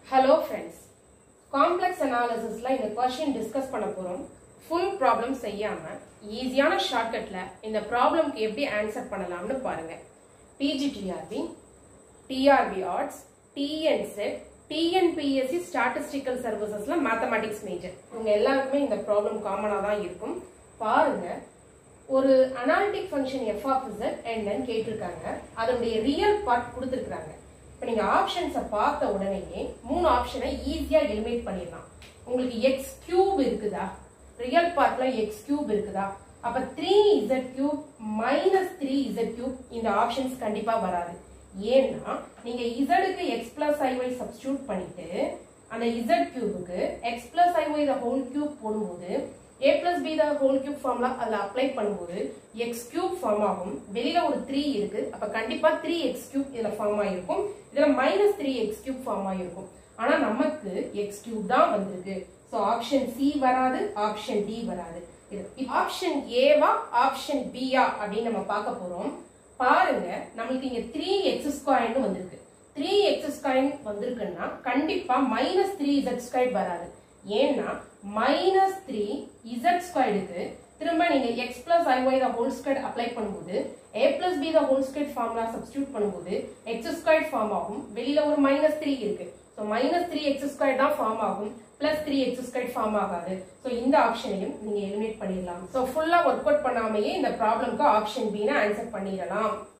Hello friends. Complex analysis la இந்த question discuss பண்ண போறோம். Full problem செய்யாம ஈஸியான ஷார்ட்கட்ல இந்த ப்ராப்ளம்க்கு எப்படி ஆன்சர் பண்ணலாம்னு பாருங்க. PGTRB, TRB odds, TNSET, TNPSC Statistical servicesல mathematics major. உங்க எல்லாருக்குமே இந்த ப்ராப்ளம் காமனா தான் இருக்கும். பாருங்க. ஒரு analytic function f of z என்னன்னு கேட்டிருக்காங்க. அதோட ரியல் பார்ட் கொடுத்திருக்காங்க. இப்போ நீங்க ஆப்ஷன்ஸை பார்த்த உடனேயே மூணு ஆப்ஷனை ஈஸியா எலிமினேட் பண்ணிடலாம். உங்களுக்கு x கியூப் இருக்குதா, ரியல் பார்ட்ல x கியூப் இருக்குதா, அப்ப 3z cube minus 3z cube இந்த ஆப்ஷன்ஸ் கண்டிப்பா வராது. ஏன்னா நீங்க z க்கு x plus iy சப்ஸ்டிட்யூட் பண்ணிட்டு அந்த z கியூபுக்கு x plus iy the whole cube போடும்போது a plus b the whole cube formula அதுல அப்ளை பண்ணும்போது x cube ஃபார்ம் ஆகும். வெளியில ஒரு 3 இருக்கு, அப்ப கண்டிப்பா 3x cube இதுல ஃபார்ம் ஆயிருக்கும். இதுல minus 3x cube ஃபார்ம் ஆயிருக்கும். ஆனா நமக்கு x cube தான் வந்திருக்கு. சோ ஆப்ஷன் C வராது, ஆப்ஷன் D வராது. இது ஆப்ஷன் A வா ஆப்ஷன் B ஆ அப்படி நம்ம பார்க்க போறோம். பாருங்க, நமக்கு இங்க 3x² னு வந்திருக்கு. 3x² வந்திருக்குன்னா கண்டிப்பா minus 3z² வராது. ஏன்னா minus 3z² க்கு திரும்ப நீங்க x plus iy the whole square apply பண்ணும்போது a plus b the whole square formula substitute பண்ணும்போது x² ஃபார்ம் ஆகும். வெளியில ஒரு minus 3 இருக்கு. சோ minus 3x² தான் ஃபார்ம் ஆகும், plus 3x² ஃபார்ம் ஆகாது. சோ இந்த ஆப்ஷனையும் நீங்க எலிமினேட் பண்ணிடலாம். சோ ஃபுல்லா வொர்க் அவுட் பண்ணாமயே இந்த ப்ராப்ளம்க்கு ஆப்ஷன் B ன ஆன்சர் பண்ணிடலாம்.